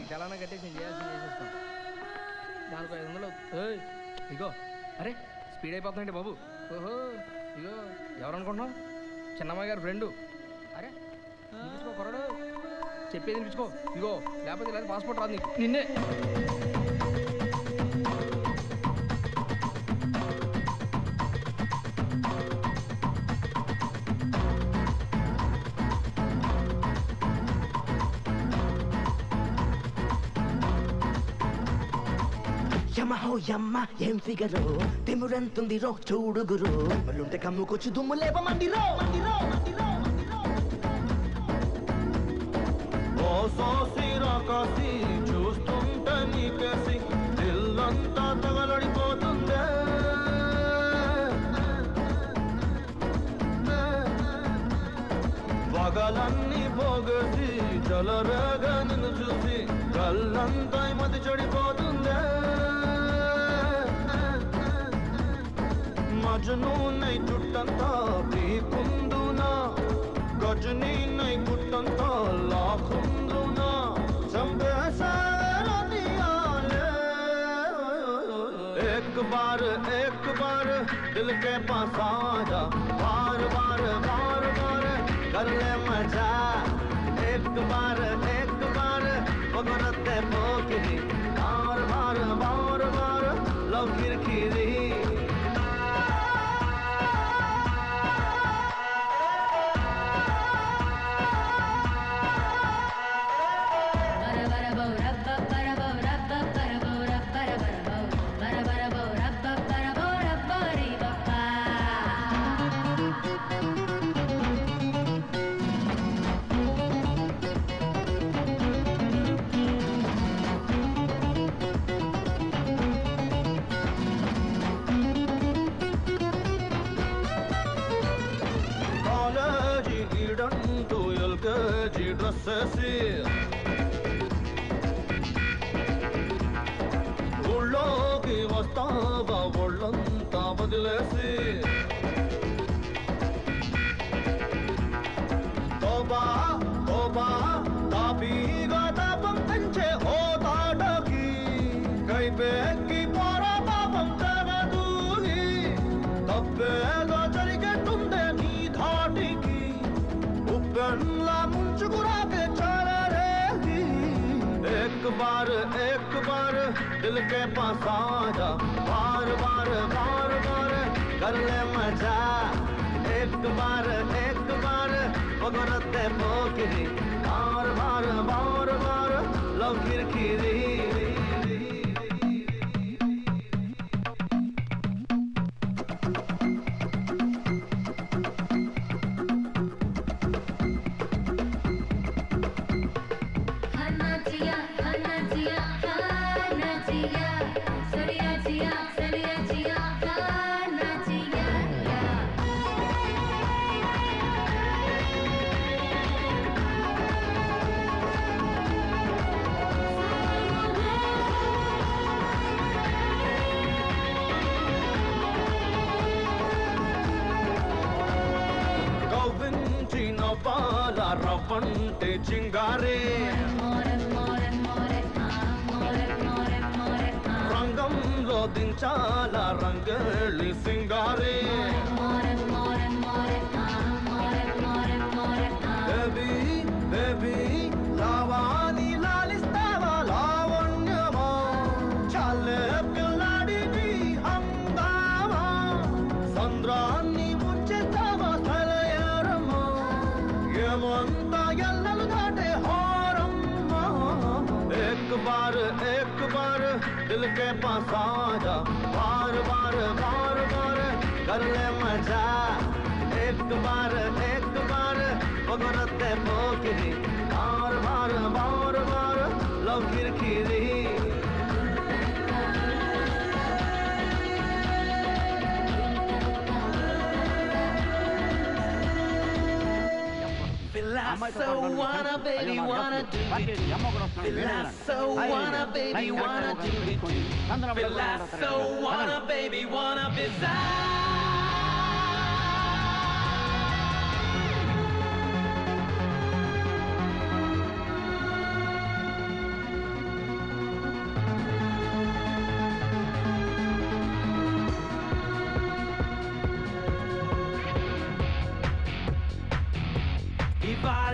చలానా కట్టేసి చేయాల్సింది చేసేస్తాం. దానికి 500. ఇగో అరే స్పీడ్ అయిపోతుందండి బాబు. ఓహో ఇగో ఎవరు అనుకుంటున్నావు? చిన్నమ్మాయి గారి ఫ్రెండు. అరే వినిపించుకో కొరడు, చెప్పేది వినిపించుకో. ఇగో లేకపోతే లేదా పాస్పోర్ట్ రాదు నీకు. నిన్నే యమహో యమ్మ ఏం ఫిగరో తిమురెంతుంది రో చూడుగురు మళ్ళుంటే కమ్ముకొచ్చి దుమ్ము లేప మందిరో ఓ సోసి రాకాసి చూస్తుంటే నీకేసి ఇల్లంతా తగలడిపోతుందే. పగలన్నీ పోగేసి చలరేగా నిన్ను చూసి కళ్ళంతా మతి చెడిపోతుందే. మజను నై చుట్టంతా పీకుందునా గజనీ నై గుట్టంతా లాకుందునా చంపేసారా దియాలే. एक बार दिल के पास आ जा, बार बार कर ले मजा. एक बार बगरते पोकिरी बार बार लव किरकिरी. LKG డ్రెస్సేసి ఊళ్ళోకి వస్తావా ఒళ్ళంతా వదిలేసి. తోబా తాపీగా తాపం పెంచే ఓ తాటకి కైపెక్కి పోరా పాపం తెగదూగి తప్పేగా జరిగేట్టుందే నీ ధాటికి. ఉప్పెన్లా ముంచుకురాకే చాలరేగి. एक बार दिल के पास आ जा, बार बार कर ले मजा. एक बार बगरते पोकिरी बार बार लव किरकिरी. రవ్వంటే చింగారే రంగంలో దించాల రంగేళి సింగారే. బేబీ లావాని లాలిస్తావా లావణ్యమా చాలే పిల్లాడిని హంగామా సంద్రాన్ని ముంచేస్తావా తలయారమ్మా ఏమంతా ఎల్లలు దాటే హారమ్మా. एक बार दिल के पास आ जा, बार बार कर ले मजा. एक बार बगरते पोकिरी बार बार लव किरकिरी. So wanna baby wanna do it. So wanna baby wanna do it. So wanna baby wanna be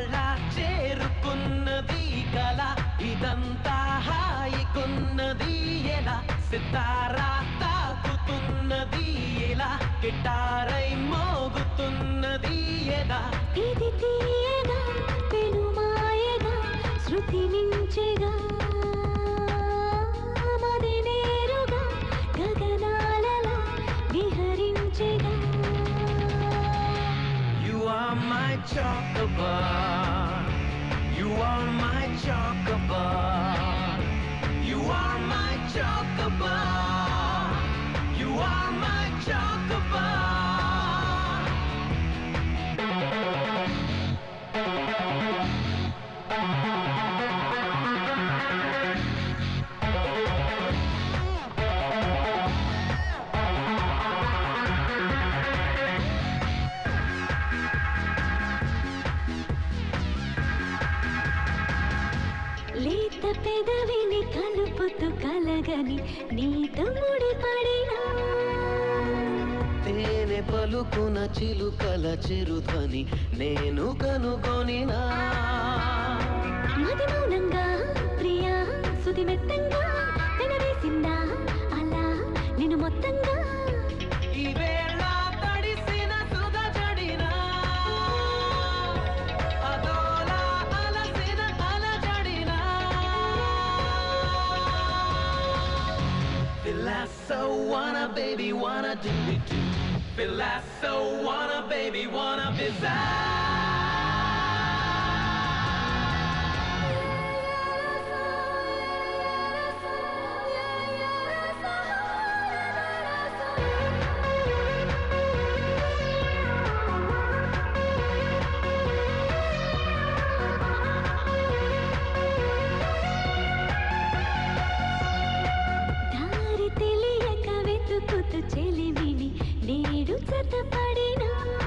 ఇవాళ చేరుకున్నది కల ఇదంతా హాయికున్నది ఎలా సితారా తాకుతున్నది ఎలా గిటారై మోగుతున్నది ఎలా ఇది తీయగా పెనుమాయగా శృతి మించెగా మది నేరుగా గగనాలలో విహరించెగా You are my chocobar. You are my chocobar. You are my chocobar. You are my chocobar. లేత పెదవిని కలుపుతూ కలగని నీతో ముడిపడినా తేనె పలుకున చిలుకల చిరుతని నేను కనుగొనినా మది మౌనంగా ప్రియా సుది మెత్తంగా పెనవేసిందా అలా నిన్ను మొత్తంగా ఈ వేళ తడిసిన సుధ జడినా అదోలా అలసిన అలజడినా Feel like so wanna baby wanna do it too Feel like so wanna baby wanna be దారి తెలియక వెతుకుతూ చెలిమిని నేడు జతపడినా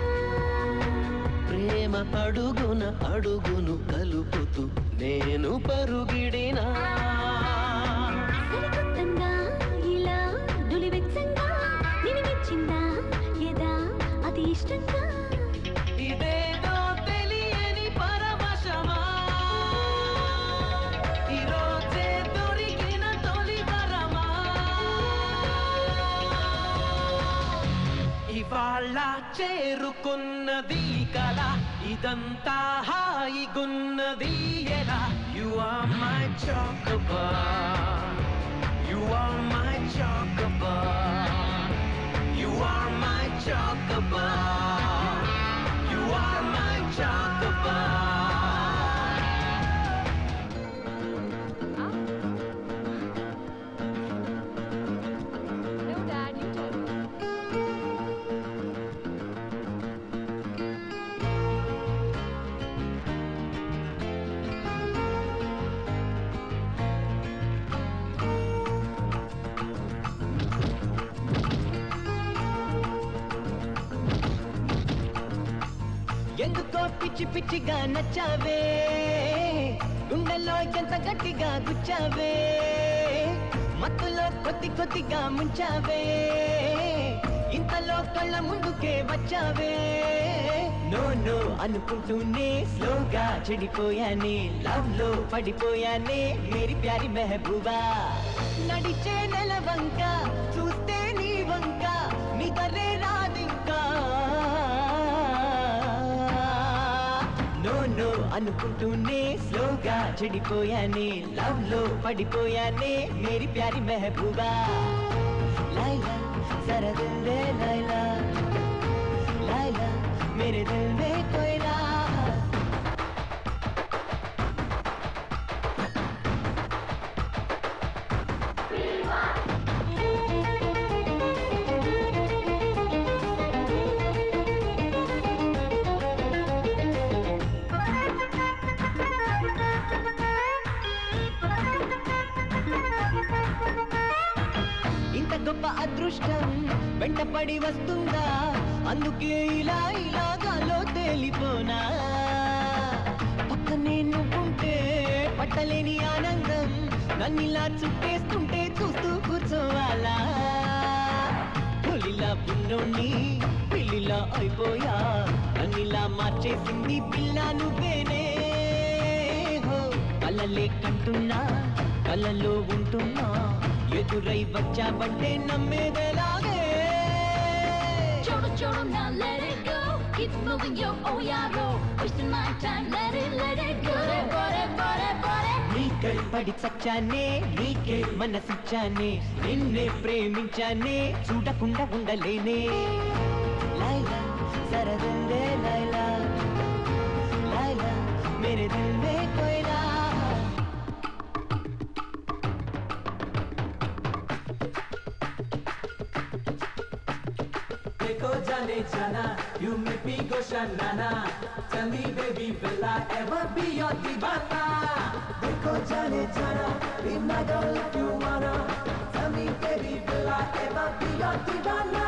ప్రేమ అడుగున అడుగును కలుపుతూ నేను పరుగిడినా సరికొత్తంగా ఇలా నులివెచ్చంగా నిన్ను మెచ్చిందా ఎదా అతి ఇష్టంగా ఇదేదో తెలియని పరవశమా ఈరోజే దొరికిన తొలి వరమా ఇవాళ చేరుకున్నది కల ఇదంతా హాయిగున్నది ఎలా You are my chocobar You are my chocobar You are my chocobar You are my chocobar No, Dad, you tell me. ఎందుకో పిచ్చి పిచ్చిగా నచ్చావే గుండెల్లో ఎంత గట్టిగా గుచ్చావే మత్తులో కొద్ది కొద్దిగా ముంచావే ఇంతలో కళ్ళ ముందుకే వచ్చావే నో నో అనుకుంటూనే స్లోగా చెడిపోయానే లవ్ లో పడిపోయానే మేరీ ప్యారి మెహబూబా నడిచే నెల వంక చూస్తే నీ వంక నిదరే రాదింకా నో నో అనుకుంటూనే స్లోగా చెడిపోయానే లవ్ లో పడిపోయానే మేరీ ప్యారి మెహబూబా లైలా జరా దిల్ దే లైలా లైలా मेरे दिल में कोयला ఇంత గొప్ప అదృష్టం వెంటపడి వస్తుందా అందుకే ఇలా ఇలాగాలో తేలిపోనా పక్కనే నువ్వుంటే పట్టలేని ఆనందం నన్నిలా చుట్టేస్తుంటే చూస్తూ కూర్చోవాలా పులిలా పిల్లోని పిల్లిలా అయిపోయా నన్నిలా మార్చేసింది పిల్ల నువ్వేనే కలలే కంటున్నా కలలో ఉంటున్నా ఎదురై వచ్చావంటే నమ్మేదేలాగే చూడు చూడు now let it go keep moving your oh yeah roll wasting my time let it go bore నీకై పడి చచ్చానే నీకే మనసిచ్చానే నిన్నే ప్రేమించానే చూడకుండా ఉండలేనే లైలా సరదందే లైలా లైలా మేరే దిల్ మే కోయిలా देखो जाने जाना you make me go shanana tell me baby will I ever be your divana देखो जाने जाना be my girl if you wanna tell me baby will I ever be your divana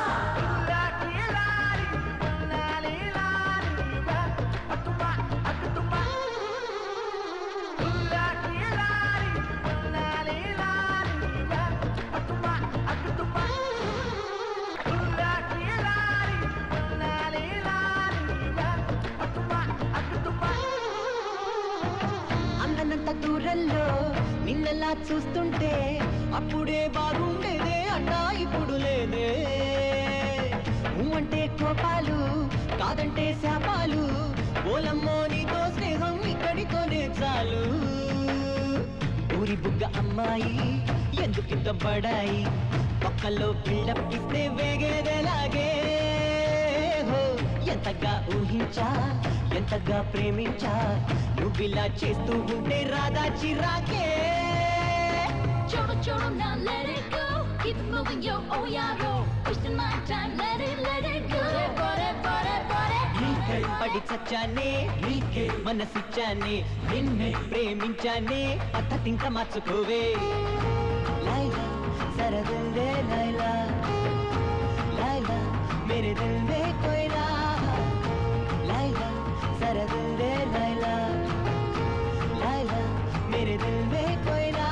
దూరంలో నిన్నలా చూస్తుంటే అప్పుడే బాగుండేదే అన్నా ఇప్పుడు లేదే అంటే కోపాలు కాదంటే శాపాలు ఓలమ్మో నీతో స్నేహం ఇక్కడితోనే చాలు ఊరి బుగ్గ అమ్మాయి ఎందుకింత బడాయి పక్కలో బిల్డప్ ఇస్తే వేగేదేలాగే ఎంతగా ఊహించా ఎంతగా ప్రేమించా నువ్విలా చేస్తూ ఉంటే రాదా చిరాకే చూడు చూడు now let it go keep moving your oh yeah roll wasting my time let it go bore నీకై పడి చచ్చానే నీకే మనసిచ్చానే నిన్నే ప్రేమించానే పద్ధతింక మార్చుకోవే లైలా సరదందే లైలా లైలా మేరే దిల్ మే కోయిలా లైలా సరదందే లైలా లైలా మేరే దిల్ మే కోయిలా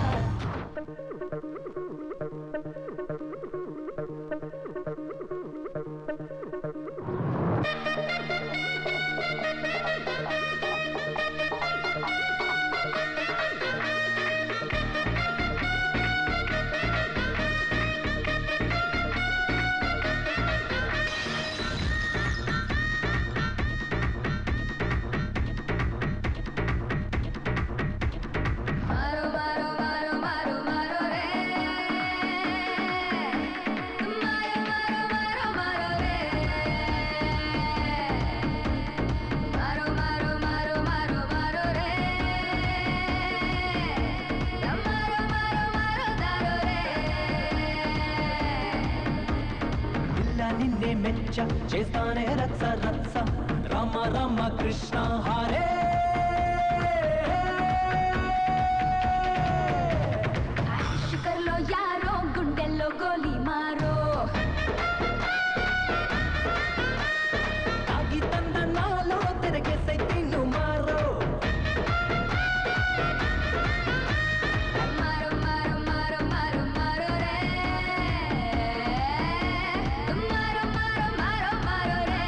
చేస్తానే రచ్చ రచ్చ రామ రామ కృష్ణ హరే శిఖర్లో యారో గుండెల్లో గోలీ మారో తాగి తంద నాలో తిరగేసై తిన్ను మారో మారో మారో మారో మారో మారో రే మారో మారో మారో మారో రే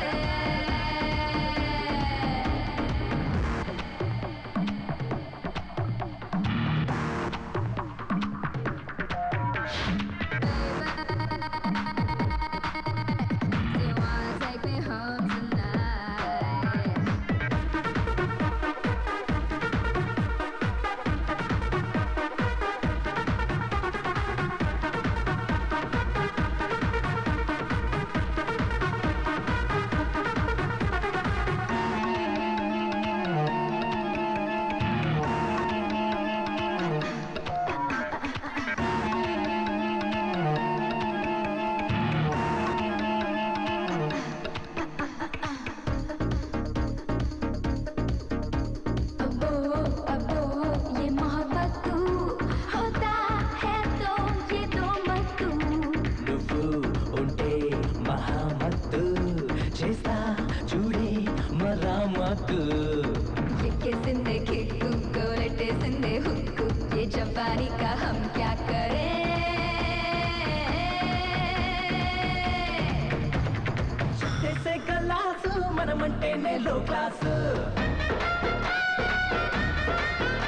మనమంటేనే లో క్లాస్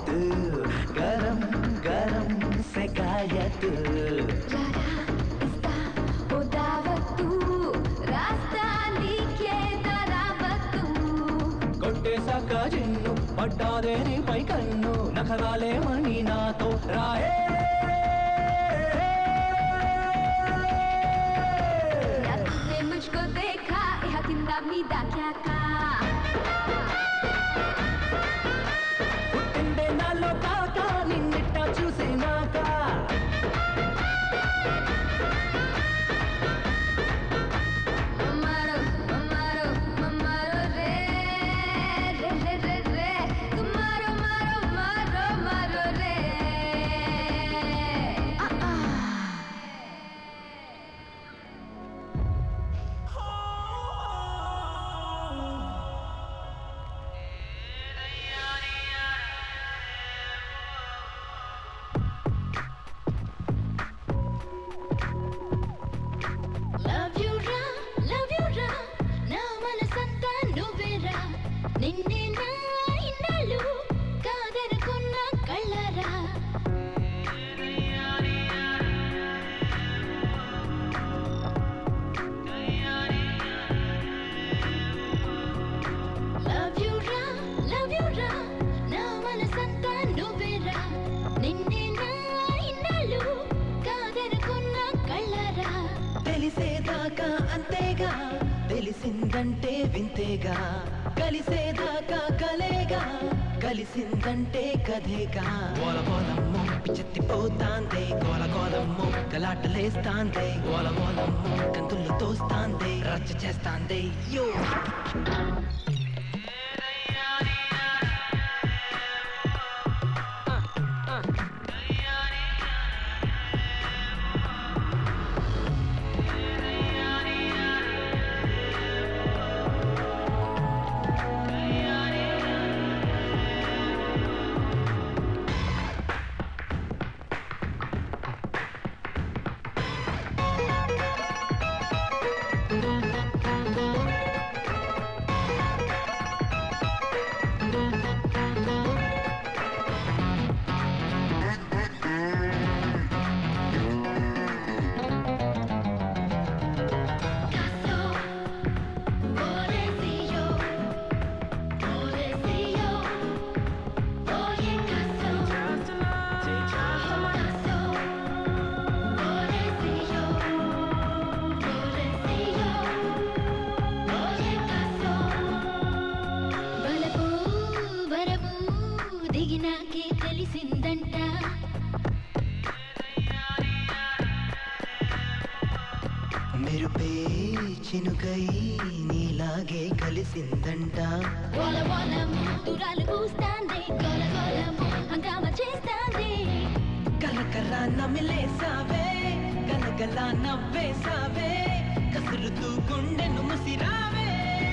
तू गरम गरम सेकाया तू కొట్టేశాక జిన్ను పడ్డాదే నీపై కన్ను నఖరాలేమని నాతో రాయే मुझको देखा यह किंदा मीदा क्या का పుట్టిందే నాలో కాక నిన్నిట్ట చూసినాక మమారో మమారో మమారో రే రే రే రే రే కుమారో మారో మారో మారో రే love you ra నా మనసంతా నువ్వేరా నిన్నే నా ఇన్నాళ్ళు కాదనుకున్న కళ్ళరా love you ra నా మనసంతా నువ్వేరా నిన్నే నా ఇన్నాళ్ళు కాదనుకున్న కళ్ళరా తెలిసేదాకా అంతేగా తెలిసిందంటే వింతేగా కలిసేదాకా కలేగా కలిసిందంటే కథేగా గోలగోలమ్మో పిచ్చెత్తిపోతాందే గోలగోలమ్మో గలాటలేస్తాందే గోలగోలమ్మో కంతుల్లో తోస్తాందే రచ్చ చేస్తాందే యో దిగినాకే తెలిసిందంట మెరుపే చినుకై నీలాగే కలిసిందంట గోల గోలము తురాలు పూస్తాంది గోల గోలము హంగామ చేస్తాంది కలకల నమిలేసావే గలగల నవ్వేసావే కసురుతూ గుండెను ముసిరావే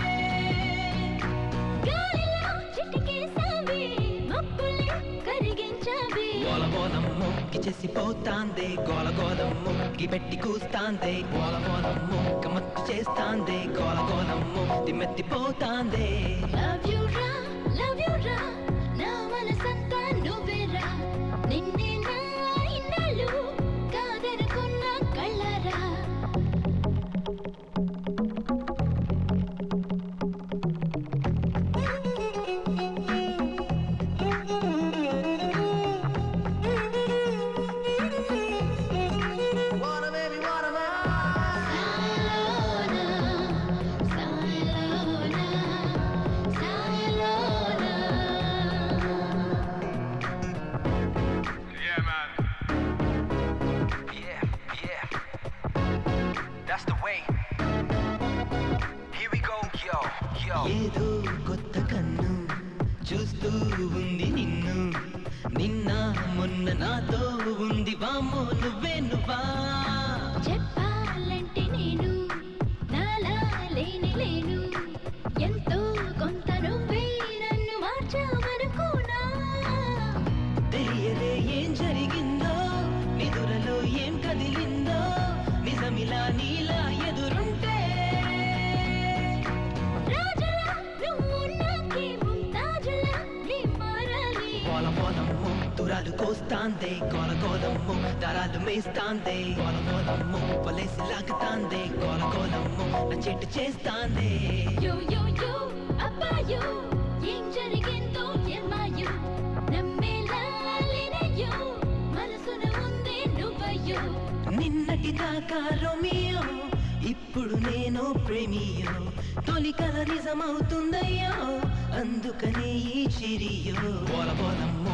గాలిలో చిటికేసావి మబ్బుల్ని కరిగించావి గోలగోలమ్మో గిచేసిపోతాందే గోలగోలమ్మో గిబెట్టి కూస్తాందే గోలగోలమ్మో గమత్తు చేస్తాందే గోలగోలమ్మో దిమ్మెత్తిపోతాందే లవ్ యు రా నా మనసంతా నువ్వేరా నిన్నే నా ఇన్నాళ్ళు కాదనుకున్న కళ్ళరా ఏదో కొత్త కన్ను చూస్తూ ఉంది నిన్ను నిన్న మొన్న నాతో ఉంది వామ్మో నువ్వే నువ్వా చెప్పాలంటే నేను నాలా లేను ఎంతో కొంత నువ్వే నన్ను మార్చావనుకున్నా తెలియదే ఏం జరిగిందో నిదురలో ఏం కదిలిందో నిజమిలా నీలా ఎదురుంటే రాజలా నువ్వు నాకే ముంతాజలా నీ మారాలి గోలగోలమ్మో లాగుతాందే గోల గోలమ్ము దారాలు మేస్తాందే గోల గోలమ్ము వలేసి లాగుతాందే గోల గోలమ్ము నా చెట్టు చేస్తాందే యో యో యో అబ్బాయో ఏం జరిగిందో ఏమాయో నమ్మేలా లేనయ్యో మనసున ఉందే నువ్వయ్యో నిన్నటి దాకా రోమియో ఇప్పుడు నేను ప్రేమియో తొలి కల నిజమవుతుందయ్యో అందుకనే ఈ చిరియో గోల గోలమ్ము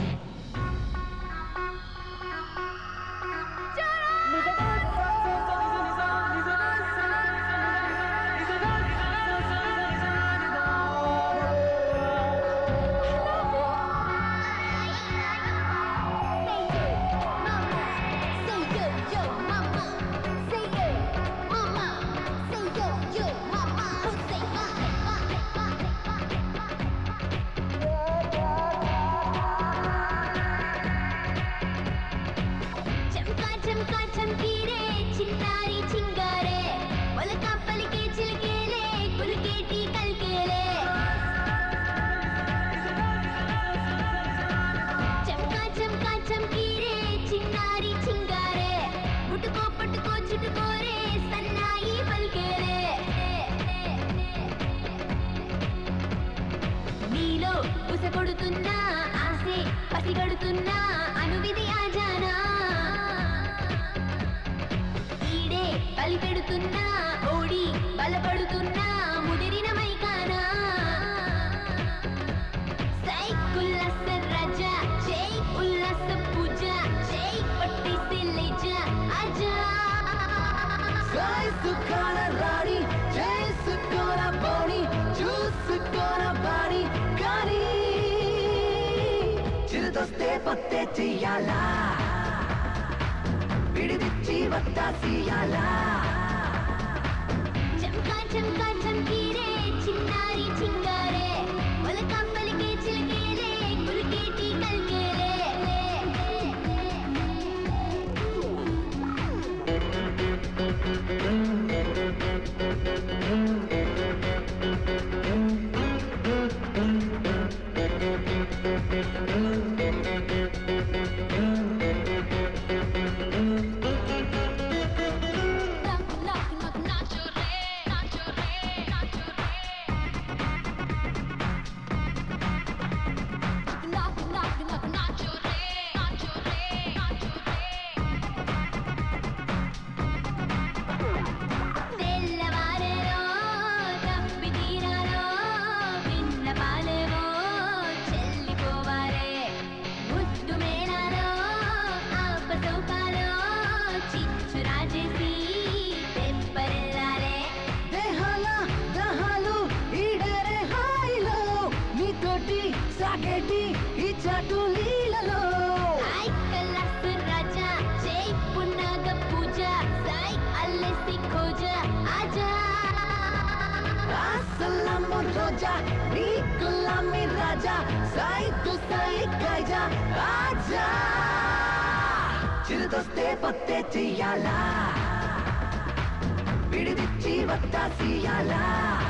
కొడుతున్నా ఆసే పసిగడుతున్నా అనువిధి ఆజానా ఈడే బలిపెడుతున్నా ఓడి బలపడుతున్నా ముదిరిన మైకానా సై ఉల్లాస రాజా జై ఉల్లాస పూజ జై పట్టిసి లేజా ఆజా సై సుఖాల రాణి జై సుఖాల బోని చూసుకోన బాణి కానీ చిరుతొస్తే పొత్తే చెయ్యాలా విడిదిచ్చి వత్తాసియాలా చంకా చంకా చంకీరే చిన్నారి చింగారే మొలక పలికే చిలకేలే కులికేటి కల్కేలే చిరుతొస్తే పొత్తే చెయ్యాలా విడిదిచ్చి వత్తాసియాలా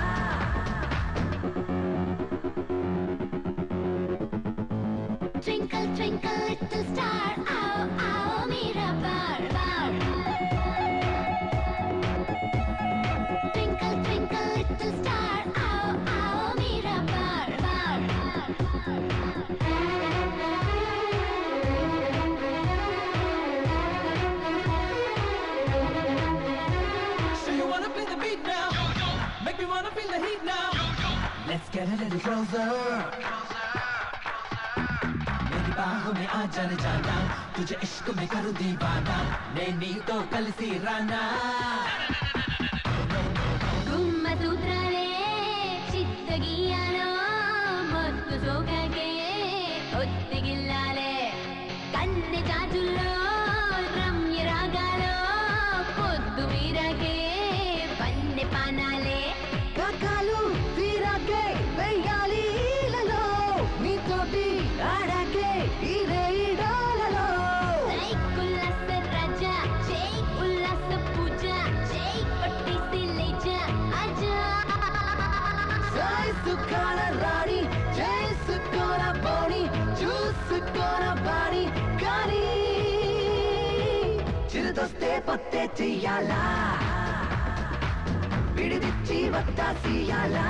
Twinkle twinkle little star आओ आओ मेरा बार बार Twinkle twinkle little star आओ आओ मेरा बार बार So you wanna play the beat now? Make me wanna feel the heat now. Let's get a little closer. मेरी बाहों में आ जाने जाना तुझे इश्क में करूँ दीवाना नैनी तो कलसी राना गुम्मा सूत्राले चित्त गीयालो मत्तु सोकागे ఒత్తి గిల్లాలే కన్నె జాజుల్లో రమ్య రాగాలో పొద్దు మీరాకే పన్నె పానాలే కాకాలు తీరాకే వెయ్యాలి ఇళ్ళలో నీతోటి ఆడాకే ఇదే ఇడాలలో జై ఉల్లాస రాజా జై ఉల్లాస పూజ జై పట్టిసి లేజా ఆజా సై సుఖాల రాణి జై సుఖాల బోని చూసుకోన బాణి కానీ చిరుతొస్తే పొత్తే చెయ్యాలా విడిదిచ్చి వత్తాసియాలా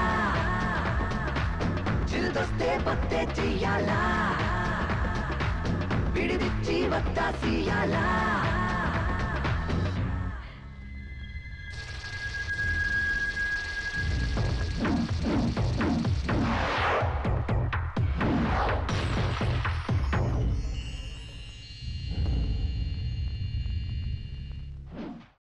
చిరుతొస్తే పొత్తే చెయ్యాలా విడిదిచ్చి వత్తాసియాలా